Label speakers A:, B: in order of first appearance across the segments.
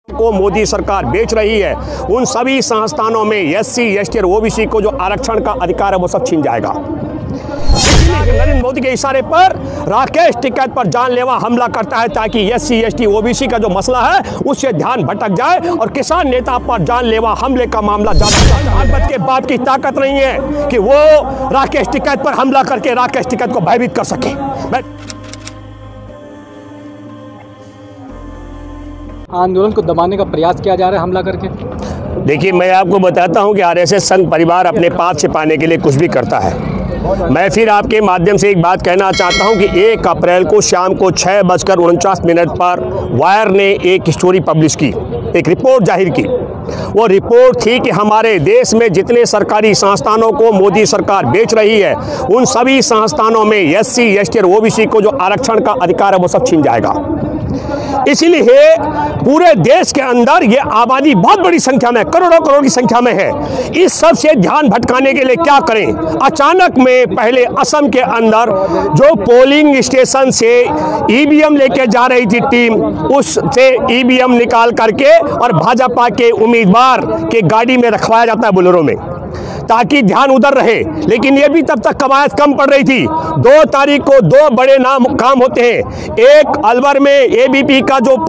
A: को मोदी सरकार बेच रही है, उन सभी संस्थानों में एससी, एसटी और ओबीसी को जो आरक्षण का अधिकार है वो सब छीन जाएगा। नरेंद्र मोदी के इशारे पर राकेश टिकैत पर जानलेवा हमला करता है ताकि एससी, एसटी, ओबीसी का जो मसला है उससे ध्यान भटक जाए और किसान नेता पर जानलेवा हमले का मामला ज्यादा के बाप की ताकत नहीं है कि वो राकेश टिकैत पर हमला करके राकेश टिकैत को भयभीत कर सके।
B: आंदोलन को दबाने का प्रयास किया जा रहा है हमला करके।
A: देखिए, मैं आपको बताता हूं कि आरएसएस संघ परिवार अपने पाद से पाने के लिए कुछ भी करता है। मैं फिर आपके माध्यम से एक बात कहना चाहता हूं कि 1 अप्रैल को शाम को 6:49 पर वायर ने एक स्टोरी पब्लिश की, एक रिपोर्ट जाहिर की। वो रिपोर्ट थी कि हमारे देश में जितने सरकारी संस्थानों को मोदी सरकार बेच रही है, उन सभी संस्थानों में एससी, एसटी और ओबीसी को जो आरक्षण का अधिकार है वो सब छीन जाएगा। इसीलिए पूरे देश के अंदर ये आबादी बहुत बड़ी संख्या में, करोड़ों करोड़ की संख्या में है। इस सब से ध्यान भटकाने के लिए क्या करें, अचानक में पहले असम के अंदर जो पोलिंग स्टेशन से ईवीएम लेके जा रही थी टीम, उससे ईवीएम निकाल करके और भाजपा के उम्मीदवार के गाड़ी में रखवाया जाता है बोलेरो में, ताकि ध्यान उधर रहे। लेकिन ये भी तब तक कवायद कम पड़ रही थी। 2 तारीख को 2 बड़े काम होते हैं। एक अलवर में एबीपी का जो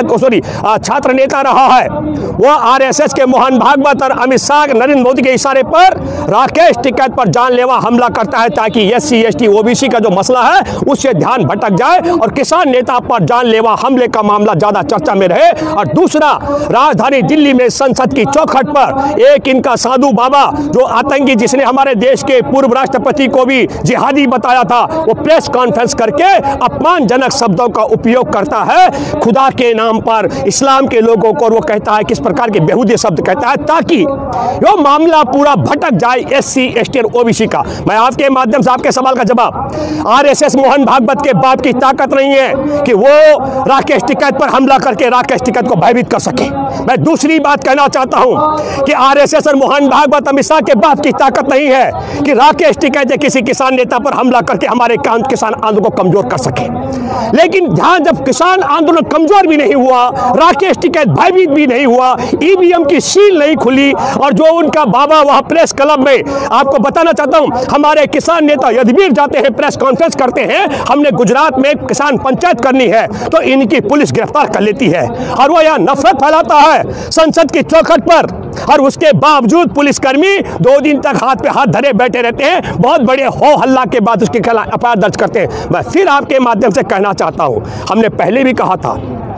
A: छात्र नेता रहा है वो आरएसएस के मोहन भागवत और अमित शाह नरेंद्र मोदी के इशारे पर राकेश टिकैत पर जानलेवा हमला करता है ताकि एससी, एसटी, ओबीसी का जो मसला है उससे ध्यान भटक जाए और किसान नेता पर जानलेवा हमले का मामला ज्यादा चर्चा में रहे। और दूसरा, राजधानी दिल्ली में संसद की चौखट पर एक इनका साधु बाबा जो आतंकी, जिसने हमारे देश के पूर्व राष्ट्रपति को भी जिहादी बताया था, वो प्रेस कॉन्फ्रेंस करके अपमानजनक शब्दों का उपयोग करता है खुदा के नाम पर, इस्लाम के लोगों को। और वो कहता है किस प्रकार के बेहुदे शब्द कहता है ताकि वो मामला पूरा भटक जाए एससी, एसटी और ओबीसी का। मैं आपके माध्यम से आपके सवाल का जवाब, आरएसएस मोहन भागवत के बाप की ताकत नहीं है कि वो राकेश टिकैत पर हमला करके राकेश टिकैत को भयभीत कर सके। मैं दूसरी बात कहना चाहता हूं कि आरएसएस और मोहन भागवत अमित शाह के बाप की ताकत नहीं है कि राकेश टिकैत किसी किसान नेता पर हमला करके हमारे किसान आंदोलन को कमजोर कर सके। लेकिन ध्यान, जब किसान आंदोलन कमजोर भी नहीं हुआ, राकेश टिकैत भयभीत भी नहीं हुआ, ईवीएम की सील नहीं खुली और जो उनका बाबा वहां प्रेस क्लब में, आपको बताना चाहता हूं, हमारे किसान नेता यदि जाते हैं, प्रेस कॉन्फ्रेंस करते हैं, हमने गुजरात में किसान पंचायत करनी है तो इनकी पुलिस गिरफ्तार कर लेती है और वो यहाँ नफरत फैलाता है संसद की चौखट पर। और उसके बावजूद पुलिसकर्मी 2 दिन तक हाथ पे हाथ धरे बैठे रहते हैं, बहुत बड़े हो हल्ला के बाद उसके खिलाफ एफआईआर दर्ज करते हैं। मैं फिर आपके माध्यम से कहना चाहता हूं, हमने पहले भी कहा था,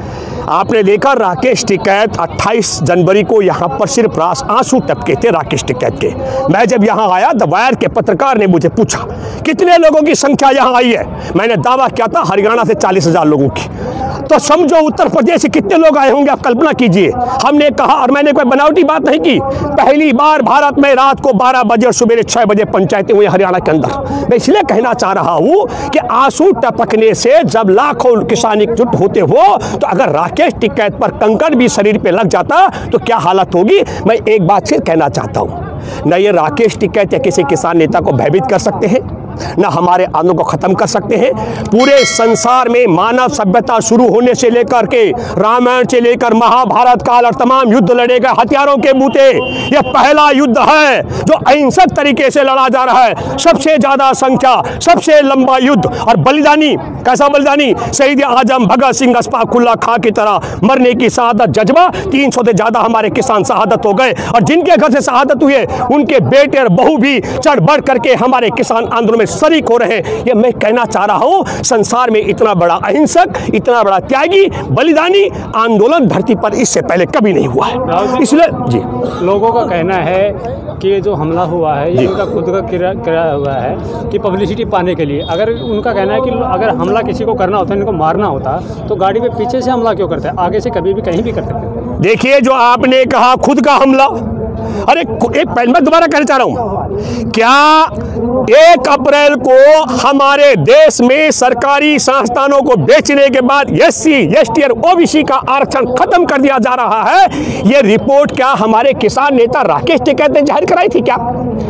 A: आपने देखा राकेश टिकैत 28 जनवरी को यहाँ पर सिर्फ आंसू टपके थे राकेश टिकैत के। मैं जब यहाँ आया द वायर के पत्रकार ने मुझे पूछा कितने लोगों की संख्या यहाँ आई है, मैंने दावा किया था हरियाणा से 40,000 लोगों की। तो समझो उत्तर प्रदेश से कितने लोग आए होंगे, आप कल्पना कीजिए। हमने कहा, और मैंने कोई बनावटी बात नहीं की, पहली बार भारत में रात को 12 बजे और सुबह 6 बजे पंचायतें हुई हरियाणा के अंदर। मैं इसलिए कहना चाह रहा हूँ कि आंसू टपकने से जब लाखों किसान एकजुट होते हो तो अगर राकेश टिकैत पर कंकड़ भी शरीर पे लग जाता तो क्या हालत होगी। मैं एक बात फिर कहना चाहता हूँ, न ये राकेश टिकैत या किसी किसान नेता को भयभीत कर सकते हैं, ना हमारे आंदोलन को खत्म कर सकते हैं। पूरे संसार में मानव सभ्यता शुरू होने से लेकर के रामायण से लेकर महाभारत काल और तमाम युद्ध लड़े गए हथियारों के बूते, यह पहला युद्ध है जो अहिंसक तरीके से लड़ा जा रहा है। सबसे ज्यादा संख्या, सबसे लंबा युद्ध, और बलिदानी, कैसा बलिदानी, शहीद आजम भगत सिंह अशफाकुल्लाह खां की तरह मरने की शहादत जज्बा, 300 से ज्यादा हमारे किसान शहादत हो गए और जिनके घर से शहादत हुए उनके बेटे और बहू भी चढ़ बढ़ करके हमारे किसान आंदोलन में शरीक हो रहे हैं। ये मैं कहना चाह रहा हूं, संसार में इतना बड़ा अहिंसक, इतना बड़ा त्यागी, बलिदानी आंदोलन धरती पर इससे पहले कभी नहीं हुआ है। इसलिए जी,
B: लोगों का कहना है कि जो हमला हुआ है ये उनका खुद का किया हुआ है कि पब्लिसिटी पाने के लिए। अगर उनका कहना है कि अगर हमला किसी को करना होता, इनको मारना होता, तो गाड़ी पे पीछे से हमला क्यों करते हैं, आगे से कभी भी कहीं भी कर सकते हैं।
A: देखिए, जो आपने कहा खुद का हमला, अरे मैं दोबारा कहना चाह रहा हूं, क्या 1 अप्रैल को हमारे देश में सरकारी संस्थानों को बेचने के बाद SC, ST और OBC का आरक्षण खत्म कर दिया जा रहा है? यह रिपोर्ट क्या हमारे किसान नेता राकेश टिकैत ने जाहिर कराई थी क्या?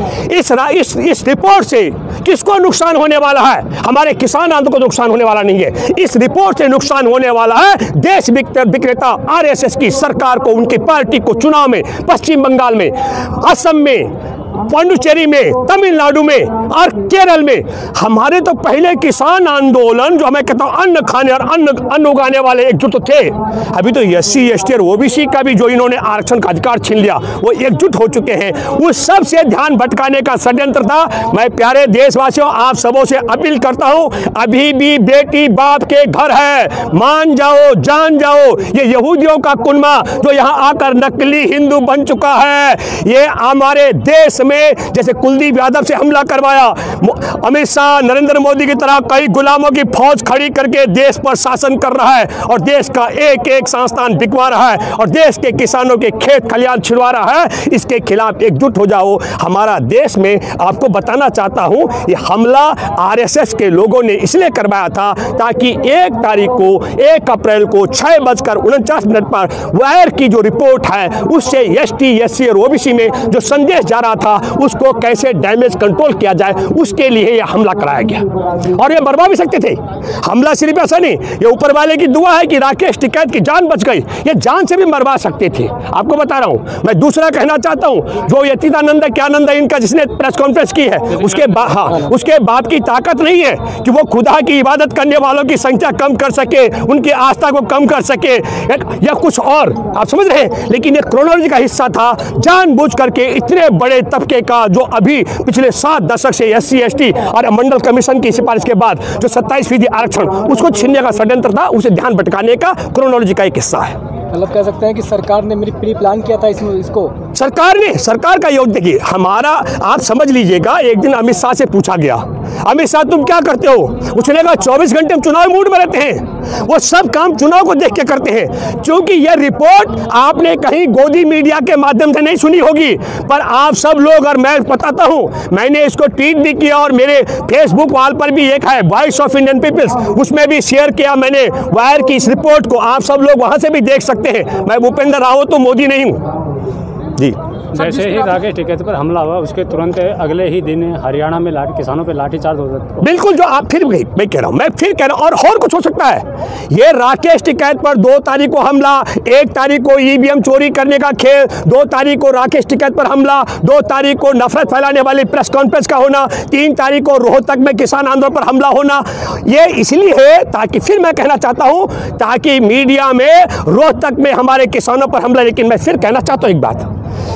A: इस रिपोर्ट से किसको नुकसान होने वाला है? हमारे किसान आंदोलन को नुकसान होने वाला नहीं है। इस रिपोर्ट से नुकसान होने वाला है देश विक्रेता RSS की सरकार को, उनकी पार्टी को चुनाव में पश्चिम बंगाल में, असम में, पांडुचेरी में, तमिलनाडु में और केरल में। हमारे तो पहले किसान आंदोलन जो मैं कहता हूं अन्न खाने और अन्न उगाने वाले एकजुट थे, अभी तो SC, ST और OBC का भी जो इन्होंने आरक्षण का अधिकार छीन लिया वो एकजुट हो चुके हैं। उस सब से ध्यान भटकाने का षड्यंत्र था। मैं प्यारे देशवासियों आप सबों से अपील करता हूं, अभी भी बेटी बाप के घर है, मान जाओ, जान जाओ। ये यहूदियों का कुनबा जो यहाँ आकर नकली हिंदू बन चुका है, ये हमारे देश में जैसे कुलदीप यादव से हमला करवाया, अमित शाह नरेंद्र मोदी की तरह कई गुलामों की फौज खड़ी करके देश पर शासन कर रहा है और देश का एक एक संस्थान बिकवा रहा है और देश के किसानों के खेत खलियान छिड़वा रहा है। इसके खिलाफ एकजुट हो जाओ। हमारा देश में आपको बताना चाहता हूं, ये हमला RSS के लोगों ने इसलिए करवाया था ताकि 1 तारीख को 1 अप्रैल को 6:49 पर वायर की जो रिपोर्ट है उससे ST, SC और OBC में जो संदेश जा रहा था उसको कैसे डैमेज कंट्रोल किया जाए, उसके लिए यह हमला कराया गया। और ये मरवा भी सकते थे। हमला सिर्फ ऐसा नहीं, ये ऊपर वाले की दुआ है कि राकेश टिकैत की जान बच गई, ये जान से भी मरवा सकते थे। आपको बता रहा हूं। मैं दूसरा कहना चाहता हूं, जो यतीतानंद क्या नंद इनका जिसने प्रेस कॉन्फ्रेंस की है, उसके बाप की ताकत नहीं है कि वो खुदा की इबादत करने वालों की संख्या कम कर सके, उनकी आस्था को कम कर सके या कुछ और, आप समझ रहे हैं। लेकिन ये क्रोनोलॉजी का हिस्सा था, जानबूझ करके इतने बड़े तबके का जो अभी पिछले 7 दशक से SC, ST और मंडल कमीशन की सिफारिश के बाद जो 27% आरक्षण उसको छीनने का षड्यंत्र था, उसे ध्यान भटकाने का क्रोनोलॉजी का एक हिस्सा है।
B: मतलब कह सकते हैं कि सरकार ने मेरी प्री प्लान किया था इसको।
A: सरकार का योग देखिए हमारा, आप समझ लीजिएगा। एक दिन अमित शाह से पूछा गया, अमित शाह तुम क्या करते हो? उसने कहा 24 घंटे हम चुनाव मूड में रहते हैं, वो सब काम चुनाव को देख के करते हैं। क्योंकि यह रिपोर्ट आपने कहीं गोदी मीडिया के माध्यम से नहीं सुनी होगी, पर आप सब लोग, और मैं बताता हूं, मैंने इसको ट्वीट भी किया और मेरे फेसबुक वॉल पर भी एक है वॉइस ऑफ इंडियन पीपल्स, उसमें भी शेयर किया मैंने वायर की इस रिपोर्ट को। आप सब लोग वहां से भी देख सकते हैं। मैं भूपेंद्र रावत तो मोदी नहीं हूं जी।
B: जैसे ही राकेश टिकैत पर हमला हुआ उसके तुरंत अगले ही दिन हरियाणा में किसानों पे लाठीचार्ज हो जाता है।
A: बिल्कुल, जो आप फिर मैं कह रहा हूं और कुछ हो सकता है। ये राकेश टिकैत पर 2 तारीख को हमला, 1 तारीख को EVM चोरी करने का खेल, 2 तारीख को राकेश टिकैत पर हमला, 2 तारीख को नफरत फैलाने वाली प्रेस कॉन्फ्रेंस का होना, 3 तारीख को रोहतक में किसान आंदोलन पर हमला होना। ये इसलिए है ताकि, फिर मैं कहना चाहता हूं, ताकि मीडिया में रोहतक में हमारे किसानों पर हमला। लेकिन मैं फिर कहना चाहता हूं एक बात,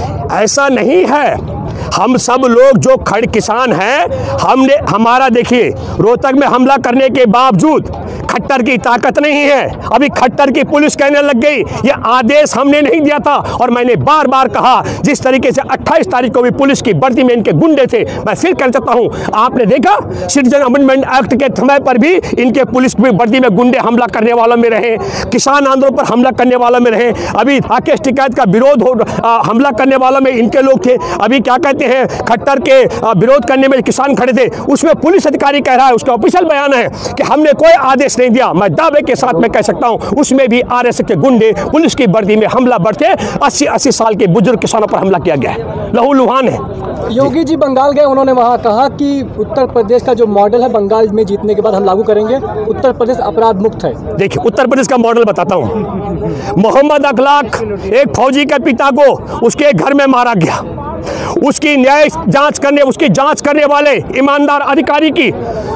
A: ऐसा नहीं है। हम सब लोग जो खड़ किसान हैं, हमारा देखिए रोहतक में हमला करने के बावजूद खट्टर की ताकत नहीं है। अभी खट्टर की पुलिस कहने लग गई ये आदेश हमने नहीं दिया था। और मैंने बार बार कहा, जिस तरीके से 28 तारीख को भी पुलिस की वर्दी में इनके गुंडे थे, मैं फिर कह सकता हूं, आपने देखा सिटीजन अमेंडमेंट एक्ट के समय पर भी इनके पुलिस की वर्दी में गुंडे हमला करने वालों में रहे, किसान आंदोलन पर हमला करने वालों में रहे। अभी राकेश टिकैत का विरोध हमला करने वालों में इनके लोग थे। अभी क्या कहते हैं, खट्टर के विरोध करने में किसान खड़े थे, उसमें पुलिस अधिकारी कह रहा है, उसका ऑफिशियल बयान है कि हमने कोई आदेश नहीं दिया। मैं दावे के साथ मैं कह सकता हूं, उसमें भी RSS के गुंडे पुलिस की वर्दी में हमला बढ़ते 80 साल के बुजुर्ग किसानों पर हमला किया गया है। लहूलुहान है।
B: योगी जी बंगाल गए, उन्होंने वहां कहा कि उत्तर प्रदेश का जो मॉडल है बंगाल में जीतने के बाद हम लागू करेंगे, उत्तर प्रदेश अपराध मुक्त है।
A: देखिए उत्तर प्रदेश का मॉडल बताता हूं। मोहम्मद अखलाक, एक फौजी के पिता को उसके घर में मारा गया, उसकी उसकी जांच करने वाले ईमानदार अधिकारी की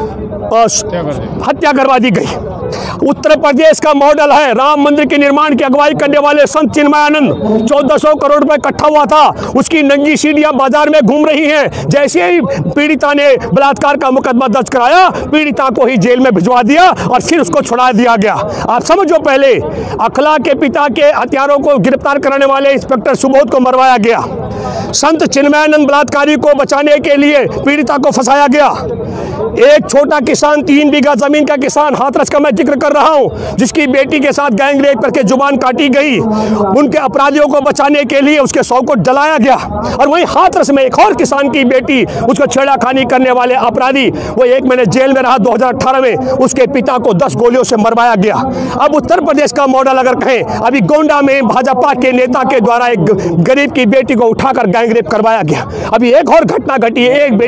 A: हत्या करवा दी गई। उत्तर प्रदेश का मॉडल है राम मंदिर के निर्माण की अगुवाई करने वाले संत चिन्मयानंद, 1400 करोड़ रुपए इकट्ठा हुआ था, उसकी नंगी सीढ़ियां बाजार में घूम रही हैं। जैसे ही पीड़िता ने बलात्कार का मुकदमा दर्ज कराया, पीड़िता को ही जेल में भिजवा दिया और फिर उसको छुड़ा दिया गया। आप समझो, पहले अखलाक के पिता के हथियारों को गिरफ्तार कराने वाले इंस्पेक्टर सुबोध को मरवाया गया, संत चिन्मयानंद बलात्कारी को बचाने के लिए पीड़िता को फंसाया गया, एक छोटा किसान 3 बीघा जमीन का किसान हाथरस का मैं जिक्र कर रहा हूं, जिसकी बेटी के साथ गैंग रेप करके जुबान काटी गई, उनके अपराधियों को बचाने के लिए उसके शव को जलाया गया। और वहीं हाथरस में एक और किसान की बेटी, उसको छेड़खानी करने वाले अपराधी, वो 1 महीने जेल में रहा। 2018 में उसके पिता को 10 गोलियों से मरवाया गया। अब उत्तर प्रदेश का मॉडल अगर कहें, अभी गोंडा में भाजपा के नेता के द्वारा एक गरीब की बेटी को उठाकर गैंग रेप करवाया गया। अभी एक और घटना घटी है, एक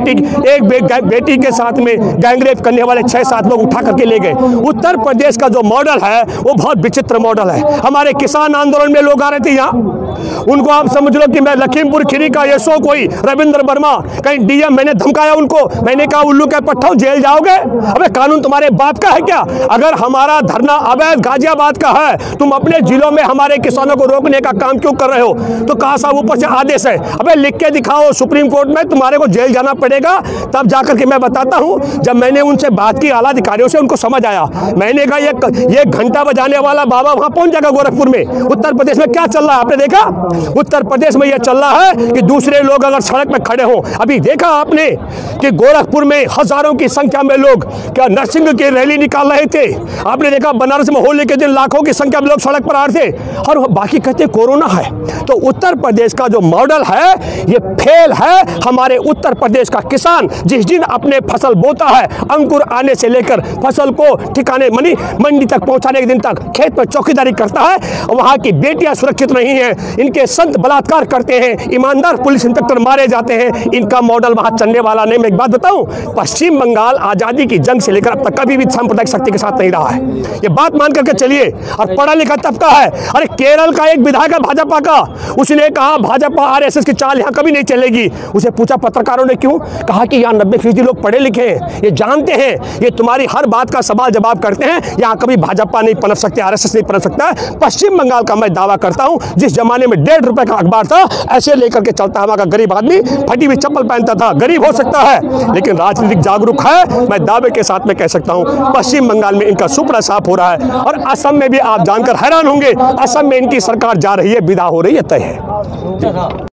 A: बेटी के साथ में गैंग रेप करने वाले 6-7 लोग उठा करके ले गए। उत्तर प्रदेश का जो मॉडल है वो बहुत विचित्र मॉडल है। हमारे किसान आंदोलन में लोग आ रहे थे यहाँ, उनको आप समझ लो कि मैं लखीमपुर खीरी का ये सो कोई रविंद्र वर्मा कहीं डीएम, मैंने धमकाया उनको, मैंने कहा उल्लू के पट्टाओ जेल जाओगे। अबे कानून तुम्हारे बाप का है क्या? अगर हमारा धरना अवैध गाजियाबाद का है, तुम अपने जिलों में हमारे किसानों को रोकने का काम क्यों कर रहे हो? तो कहा साहब ऊपर से आदेश है। अबे लिख के दिखाओ सुप्रीम कोर्ट में, तुम्हारे को जेल जाना पड़ेगा। तब जाकर के मैं बताता हूं, जब मैंने उनसे बात की आला अधिकारियों से, उनको समझ आया। मैंने कहा ये घंटा बजाने वाला बाबा वहां पहुंच जाएगा गोरखपुर में। उत्तर प्रदेश में क्या चल रहा है आपने देखा? उत्तर प्रदेश में यह चल रहा है कि दूसरे लोग अगर सड़क पर खड़े हो, अभी देखा आपने कि गोरखपुर में हजारों की संख्या में लोग क्या नरसिंह की रैली निकाल रहे थे। आपने देखा बनारस में होली के दिन लाखों की संख्या में लोग सड़क पर आ रहे थे, और बाकी कहते कोरोना है। तो उत्तर प्रदेश का जो मॉडल है ये फेल है। हमारे उत्तर प्रदेश का किसान जिस दिन अपने फसल बोता है, अंकुर आने से लेकर फसल को ठिकाने मंडी तक पहुंचाने के दिन तक खेत में चौकीदारी करता है। वहां की बेटियां सुरक्षित नहीं है, इनके संत बलात्कार करते हैं, ईमानदार पुलिस इंस्पेक्टर मारे जाते हैं। इनका मॉडल वहां चलने वाला नहीं। मैं एक बात बताऊं, पश्चिम बंगाल आजादी की जंग से लेकर अब तक कभी भी सांप्रदायिक शक्ति के साथ नहीं रहा है, ये बात मान करके चलिए। और पढ़ा लिखा तबका है। अरे केरल का एक विधायक है भाजपा का, उसने कहा भाजपा आरएसएस की चाल यहाँ कभी नहीं चलेगी। उसे पूछा पत्रकारों ने क्यों, कहा कि यहाँ 90% लोग पढ़े लिखे हैं, ये जानते हैं, ये तुम्हारी हर बात का सवाल जवाब करते हैं, यहाँ कभी भाजपा नहीं पनप सकते, आरएसएस नहीं पनप सकता है। पश्चिम बंगाल का मैं दावा करता हूँ, जिस जमाने में 1.5 रुपए का अखबार था, ऐसे लेकर के चलता हमारा गरीब आदमी, फटी हुई चप्पल पहनता था। गरीब हो सकता है लेकिन राजनीतिक जागरूक है, मैं दावे के साथ में कह सकता हूँ। पश्चिम बंगाल में इनका सुपड़ा साफ हो रहा है, और असम में भी आप जानकर हैरान होंगे, असम में इनकी सरकार जा रही है, विदा हो रही है, तय है।